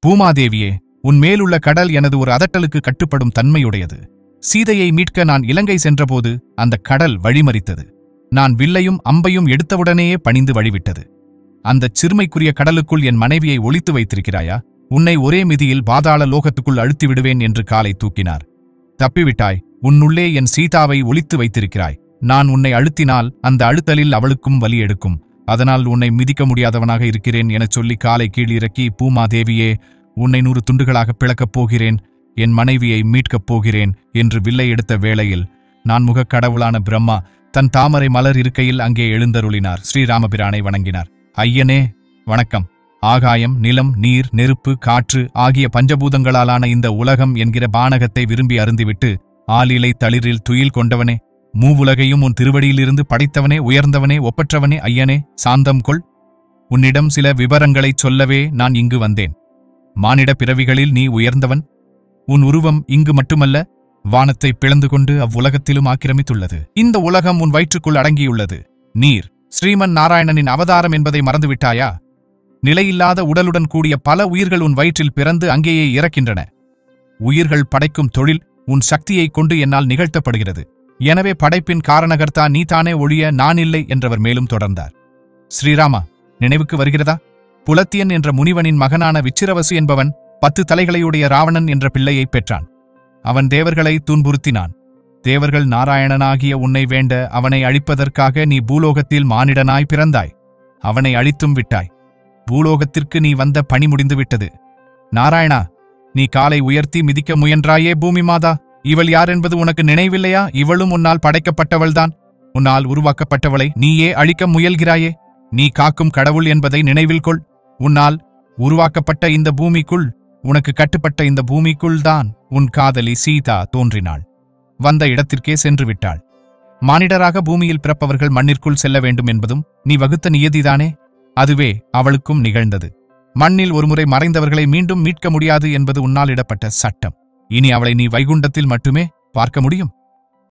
பூமாதேவியே, உன் மேலுள்ள கடல் எனது ஒரு அதட்டலுக்கு கட்டுப்படும் தன்மையுடையது. சீதையை மீட்க நான் இலங்கை சென்றபோது அந்த கடல் வழிமறித்தது. நான் வில்லையும் அம்பையும் எடுத்தவுடனேயே பணிந்து வழிவிட்டது. அந்தச் சிறுமைக்குரிய கடலுக்குள் என் மனைவியை ஒளித்து வைத்திருக்கிறாயா? உன்னை ஒரே மிதியில் பாதாள லோகத்துக்குள் அழுத்தி விடுவேன் என்று காலை தூக்கினார். தப்பிவிட்டாய். உன்னுள்ளே என் சீதாவை ஒளித்து வைத்திருக்கிறாய். நான் உன்னை அழுத்தினால் அந்த அழுத்தலில் அவளுக்கும் வலி எடுக்கும். அதனால் உன்னை மிதிக்க முடியாதவனாக இருக்கிறேன் எனச் சொல்லி காலை கீழிறக்கி, பூமாதேவியே, உன்னை 100 துண்டுகளாக பிளக்கப் போகிறேன், என் மனைவியை மீட்கப் போகிறேன் என்று வில்லை எடுத்த வேளையில் நான் முகக் கடவுளான பிரம்மா தன் தாமரை மலர் இருக்கையில் அங்கே எழுந்தருளினார். ஸ்ரீராமபிரானை வணங்கினார். ஐயனே வணக்கம். ஆகாயம், நிலம், நீர், நெருப்பு, காற்று ஆகிய பஞ்சபூதங்களாலான இந்த உலகம் என்கிற பானகத்தை விரும்பி அருந்திவிட்டு ஆலிலை தளிரில் துயில் கொண்டவனே, மூவுலகையும் உன் திருவடியிலிருந்து படைத்தவனே, உயர்ந்தவனே, ஒப்பற்றவனே, ஐயனே சாந்தம் கொள். உன்னிடம் சில விவரங்களைச் சொல்லவே நான் இங்கு வந்தேன். மானிட பிறவிகளில் நீ உயர்ந்தவன். உன் உருவம் இங்கு மட்டுமல்ல, வானத்தை பிளந்து கொண்டு அவ்வுலகத்திலும் ஆக்கிரமித்துள்ளது. இந்த உலகம் உன் வயிற்றுக்குள் அடங்கியுள்ளது. நீர் ஸ்ரீமன் நாராயணனின் அவதாரம் என்பதை மறந்துவிட்டாயா? நிலையில்லாத உடலுடன் கூடிய பல உயிர்கள் உன் வயிற்றில் பிறந்து அங்கேயே இறக்கின்றன. உயிர்கள் படைக்கும் தொழில் உன் சக்தியைக் கொண்டு என்னால் நிகழ்த்தப்படுகிறது. எனவே படைப்பின் காரணகர்த்தா நீதானே ஒழிய நானில்லை என்றவர் மேலும் தொடர்ந்தார். ஸ்ரீராமா, நினைவுக்கு வருகிறதா? புலத்தியன் என்ற முனிவனின் மகனான விச்சிரவசு என்பவன் 10 தலைகளையுடைய ராவணன் என்ற பிள்ளையைப் பெற்றான். அவன் தேவர்களை துன்புறுத்தினான். தேவர்கள் நாராயணனாகிய உன்னை வேண்ட அவனை அழிப்பதற்காக நீ பூலோகத்தில் மானிடனாய் பிறந்தாய். அவனை அழித்தும் விட்டாய். பூலோகத்திற்கு நீ வந்த பணி முடிந்துவிட்டது. நாராயணா, நீ காலை உயர்த்தி மிதிக்க முயன்றாயே பூமி மாதா, இவள் யார் என்பது உனக்கு நினைவில்லையா? இவளும் உன்னால் படைக்கப்பட்டவள்தான். உன்னால் உருவாக்கப்பட்டவளை நீயே அழிக்க முயல்கிறாயே. நீ காக்கும் கடவுள் என்பதை நினைவில் கொள். உன்னால் உருவாக்கப்பட்ட இந்த பூமிக்குள், உனக்கு கட்டுப்பட்ட இந்த பூமிக்குள் தான் உன் காதலி சீதா தோன்றினாள். வந்த இடத்திற்கே சென்று விட்டாள். மானிடராக பூமியில் பிறப்பவர்கள் மண்ணிற்குள் செல்ல வேண்டும் என்பதும் நீ வகுத்த நியதிதானே? அதுவே அவளுக்கும் நிகழ்ந்தது. மண்ணில் ஒருமுறை மறைந்தவர்களை மீண்டும் மீட்க முடியாது என்பது உன்னால் இடப்பட்ட சட்டம். இனி அவளை நீ வைகுண்டத்தில் மட்டுமே பார்க்க முடியும்.